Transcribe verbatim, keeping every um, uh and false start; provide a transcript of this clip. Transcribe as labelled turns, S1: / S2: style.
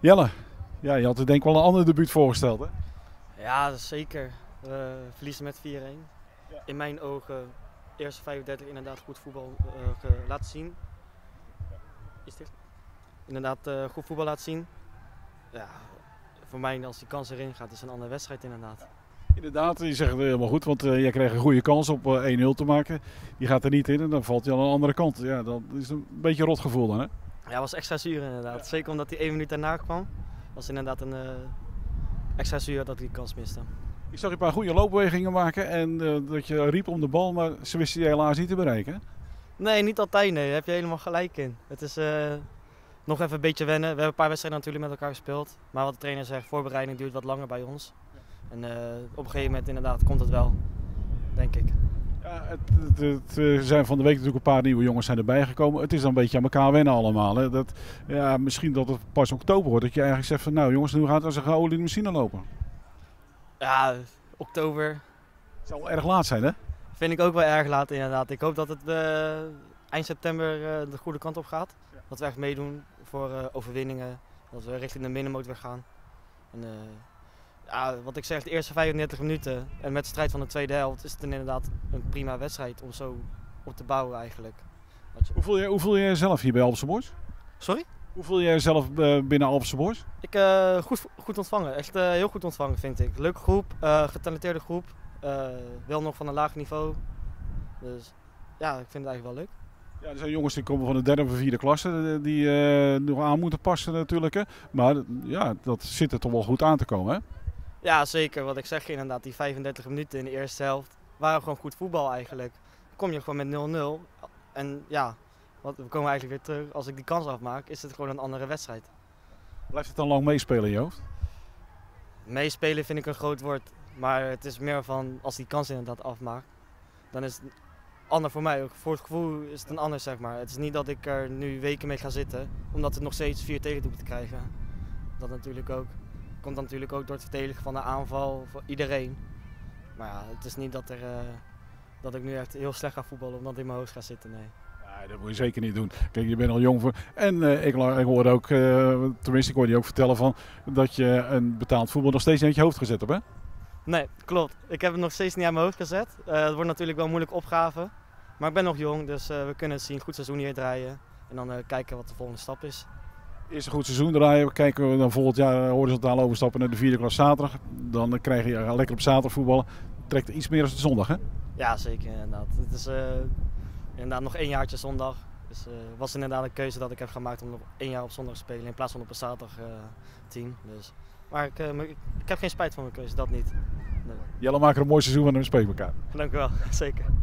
S1: Jelle, ja, je had er denk ik wel een ander debuut voorgesteld, hè?
S2: Ja, dat is zeker. We verliezen met vier-een.
S1: Ja.
S2: In mijn ogen, eerste vijfendertig inderdaad goed voetbal uh, ge- laten zien. Is dit? Inderdaad uh, goed voetbal laten zien. Ja, voor mij als die kans erin gaat, is het een andere wedstrijd inderdaad.
S1: Inderdaad, je zegt het helemaal goed, want uh, jij kreeg een goede kans op uh, één nul te maken. Die gaat er niet in en dan valt hij aan de andere kant. Ja, dat is een beetje een rot gevoel dan, hè?
S2: Ja, was extra zuur inderdaad. Ja. Zeker omdat hij één minuut daarna kwam. Was inderdaad een uh, extra zuur dat hij die kans miste.
S1: Ik zag je een paar goede loopbewegingen maken en uh, dat je riep om de bal, maar ze wisten je helaas niet te bereiken.
S2: Nee, niet altijd nee. Daar heb je helemaal gelijk in. Het is uh, nog even een beetje wennen. We hebben een paar wedstrijden natuurlijk met elkaar gespeeld. Maar wat de trainer zegt, voorbereiding duurt wat langer bij ons. En uh, op een gegeven moment inderdaad komt het wel, denk ik.
S1: Ja, het, het, het zijn van de week natuurlijk een paar nieuwe jongens zijn erbij gekomen. Het is dan een beetje aan elkaar wennen allemaal. Hè? Dat, ja, misschien dat het pas oktober wordt. Dat je eigenlijk zegt van nou jongens, nu gaat het als een geoliede machine lopen.
S2: Ja, oktober.
S1: Het zal wel erg laat zijn, hè?
S2: Vind ik ook wel erg laat inderdaad. Ik hoop dat het uh, eind september uh, de goede kant op gaat. Ja. Dat we echt meedoen voor uh, overwinningen. Dat we richting de middenmoot weer gaan. En, uh, ja, wat ik zeg, de eerste vijfendertig minuten en met de strijd van de tweede helft is het inderdaad een prima wedstrijd om zo op te bouwen eigenlijk.
S1: Je... Hoe, voel je, hoe voel je jezelf hier bij Alphense Boys?
S2: Sorry?
S1: Hoe voel je jezelf uh, binnen Alphense Boys?
S2: Ik uh, goed, goed ontvangen, echt uh, heel goed ontvangen vind ik. Leuke groep, uh, getalenteerde groep, uh, wel nog van een laag niveau. Dus ja, ik vind het eigenlijk wel leuk.
S1: Ja, er zijn jongens die komen van de derde of vierde klasse die uh, nog aan moeten passen natuurlijk. Hè? Maar ja, dat zit er toch wel goed aan te komen, hè?
S2: Ja, zeker. Wat ik zeg inderdaad, die vijfendertig minuten in de eerste helft waren gewoon goed voetbal eigenlijk. Dan kom je gewoon met nul nul en ja, wat, we komen eigenlijk weer terug. Als ik die kans afmaak, is het gewoon een andere wedstrijd.
S1: Blijft het dan lang meespelen in je hoofd?
S2: Meespelen vind ik een groot woord, maar het is meer van als die kans inderdaad afmaakt, dan is het ander voor mij. Voor het gevoel is het een ander, zeg maar. Het is niet dat ik er nu weken mee ga zitten, omdat het nog steeds vier tegendoelpunten te krijgen. Dat natuurlijk ook. Komt dan natuurlijk ook door het verdedigen van de aanval voor iedereen. Maar ja, het is niet dat, er, uh, dat ik nu echt heel slecht ga voetballen omdat ik in mijn hoofd ga zitten, nee.
S1: Nee, dat moet je zeker niet doen. Kijk, je bent al jong voor. En uh, ik, ik hoorde ook, uh, tenminste ik hoorde je ook vertellen van dat je een betaald voetbal nog steeds niet uit je hoofd gezet hebt, hè?
S2: Nee, klopt. Ik heb het nog steeds niet aan mijn hoofd gezet. Uh, het wordt natuurlijk wel een moeilijke opgave. Maar ik ben nog jong, dus uh, we kunnen het zien. Goed seizoen hier draaien. En dan uh, kijken wat de volgende stap is.
S1: Eerst een goed seizoen draaien. Kijken we dan volgend jaar horizontaal overstappen naar de vierde klas zaterdag. Dan krijg je lekker op zaterdag voetballen. Trekt iets meer als de zondag, hè?
S2: Ja, zeker inderdaad. Het is uh, inderdaad nog één jaartje zondag. Dus het uh, was inderdaad een keuze dat ik heb gemaakt om nog één jaar op zondag te spelen in plaats van op een zaterdag uh, team. Dus. Maar ik, uh, ik heb geen spijt van mijn keuze, dat niet. Nee.
S1: Jelle, maak er een mooi seizoen van en we spreken elkaar.
S2: Dank u wel, zeker.